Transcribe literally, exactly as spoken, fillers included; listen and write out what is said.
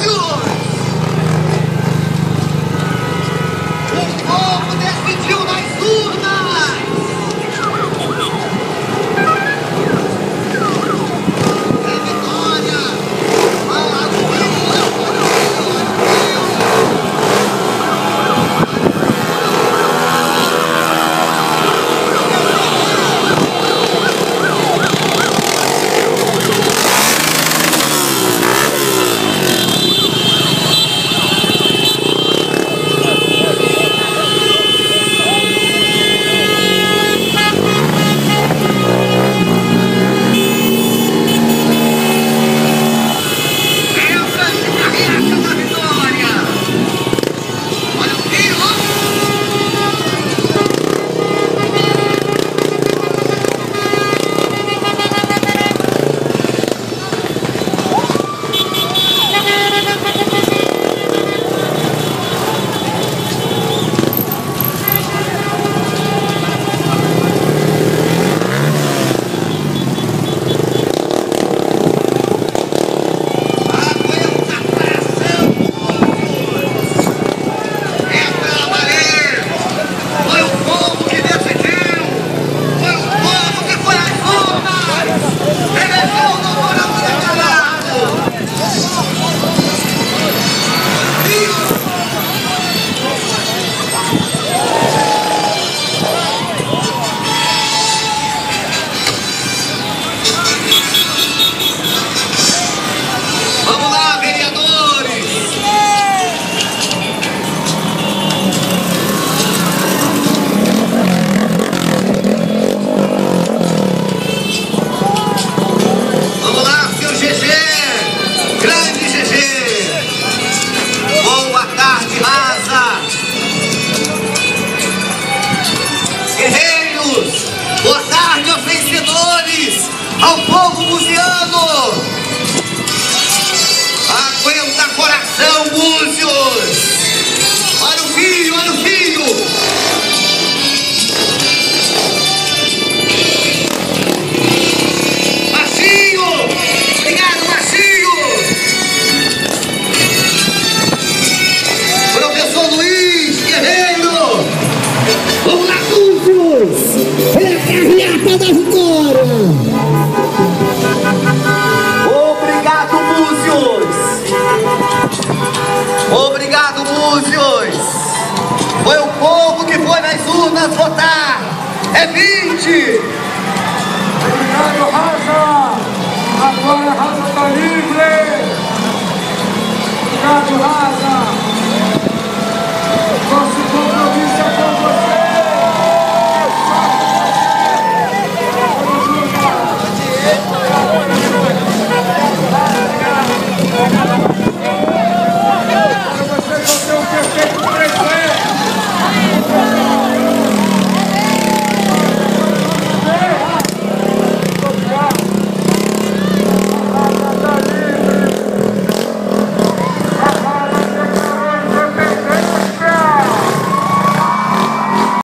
ao povo buziano. Aguenta coração, Búzios. Olha o filho, olha o filho. Marcinho, obrigado, Marcinho. Professor Luiz Guerreiro. Vamos lá, Búzios. É a carreata da vitória. Obrigado, Búzios! Obrigado, Búzios! Foi o povo que foi nas urnas votar! É vinte! Obrigado, Raça! Agora a Raça está livre! Obrigado, Raça!